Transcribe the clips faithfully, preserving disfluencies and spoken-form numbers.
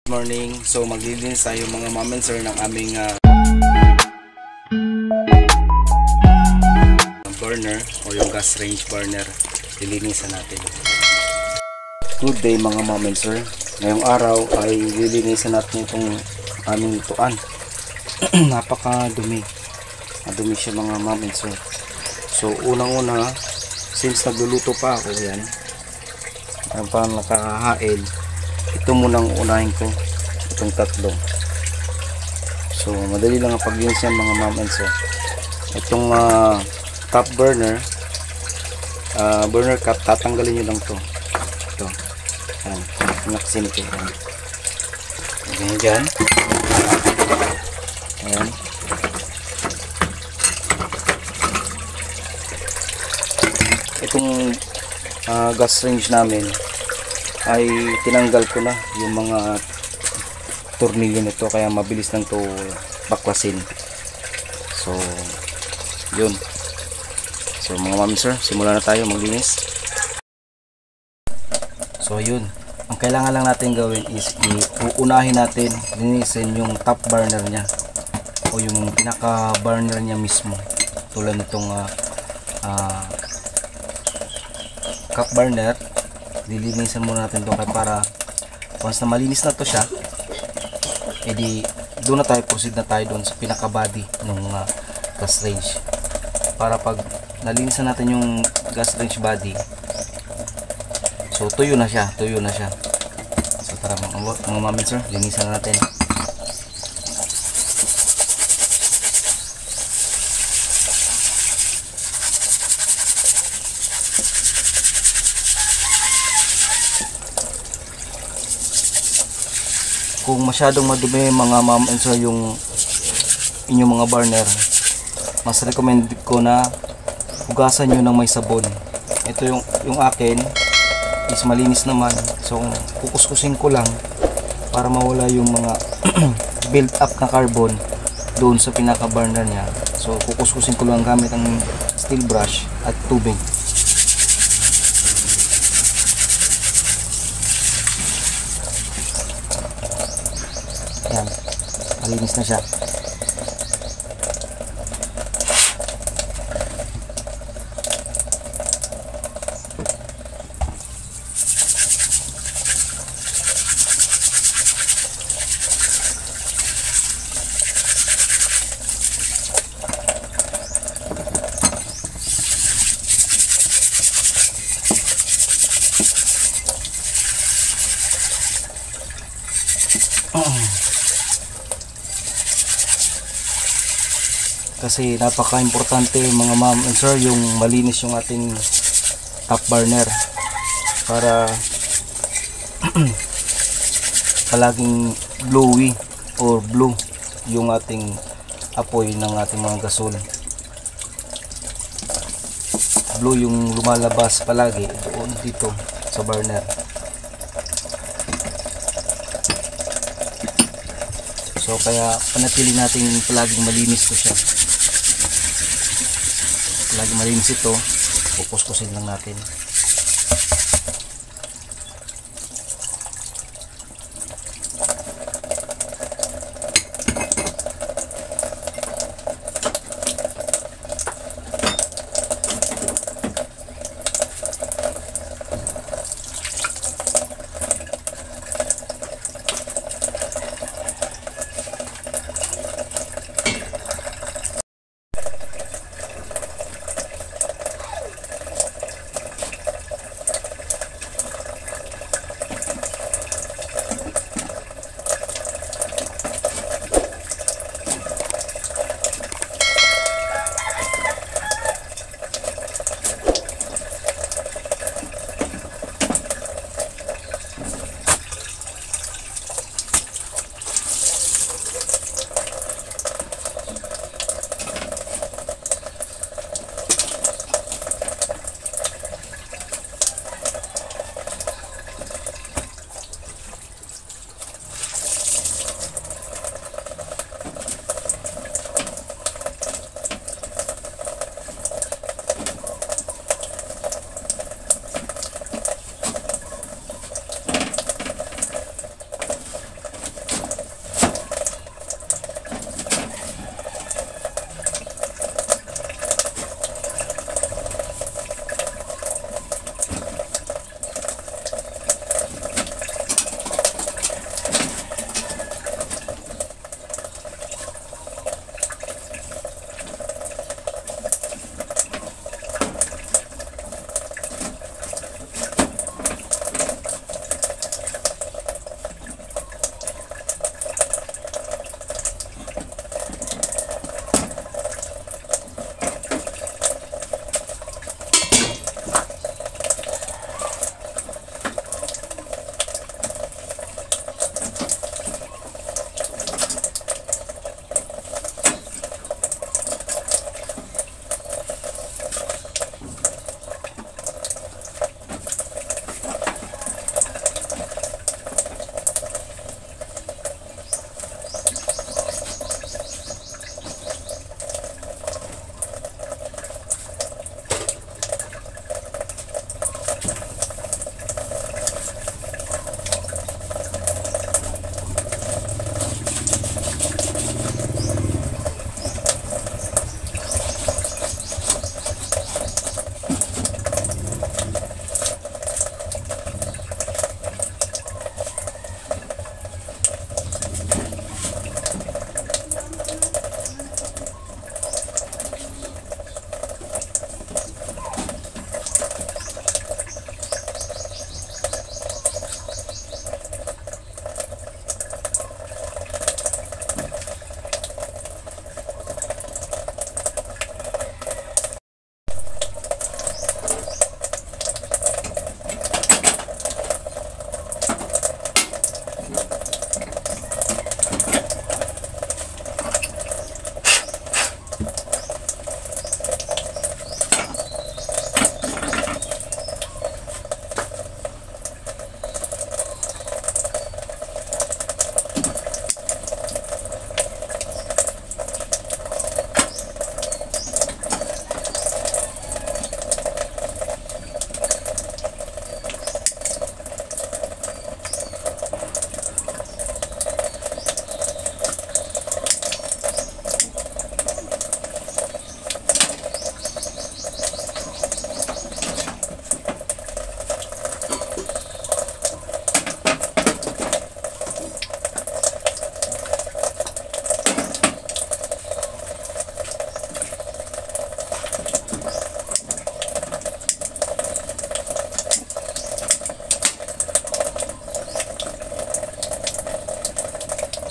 Morning. So maglilinis tayo mga mom and sir ng aming uh, burner o yung gas range burner. Lilinisan natin. Good day mga mom and sir. Ngayong araw ay lilinisan natin itong aming lutuan. Napaka-dumi. Madumi siya mga mom and sir. So unang-una, since nagluluto pa ako yan, ang pang nakakahain, ito munang unahin ko, itong tatlo. So madali lang ang paglinis yan mga mom and sir. Itong uh, top burner, uh, burner cap, tatanggalin nyo lang to. Ito, yan, naksin ko yan. Ganyan dyan. Ayan. Itong uh, gas range namin ay tinanggal ko na yung mga tornilyo nito, kaya mabilis lang to baklasin. So yun. So mga ma'am sir, simulan na tayo maglinis. So yun, ang kailangan lang natin gawin is iuunahin natin linisin yung top burner nya o yung pinaka burner nya mismo, tulad nitong uh, uh, cup burner. Lilinisan muna natin ito para once na malinis na to siya, edi doon na tayo, proceed na tayo doon sa pinaka body ng uh, gas range, para pag nalinisan natin yung gas range body, so tuyo na siya, tuyo na siya. So tara mga, mga mami sir, linisan na natin. Kung masyadong madumi mga ma'am and sir yung inyong mga burner, mas recommend ko na hugasan nyo ng may sabon. Ito yung, yung akin is malinis naman, so kukuskusin ko lang para mawala yung mga build up na carbon doon sa pinaka burner nya. So kukuskusin ko lang gamit ang steel brush at tubig. Yan, malinis na siya. Kasi napaka-importante mga ma'am and sir yung malinis yung ating top burner para palaging blowy or blue yung ating apoy ng ating mga gasol. Blue yung lumalabas palagi doon dito sa burner. So kaya panatili natin palaging malinis ko siya. Lagi malinis ito, kukuskusin lang natin.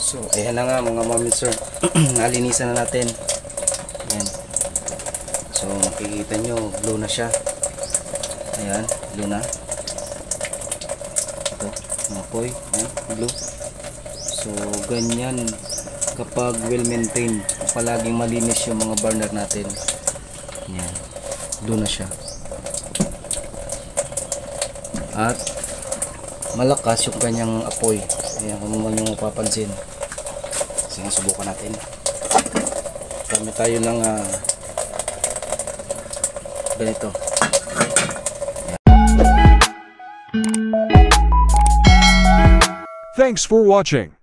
So ayan na nga mga mom and sir. Nalinisan na natin. Ayan. So makikita nyo, blue na siya. Ayan, blue na. Ito, mapoy. Ayan, blue. So ganyan kapag well maintained, palaging malinis yung mga burner natin. Ayan, blue na siya. At malakas yung kanyang apoy. Ayan, kung naman yung mapapansin. Sige, subukan natin. Kami tayo ng uh, ganito. Thanks for watching.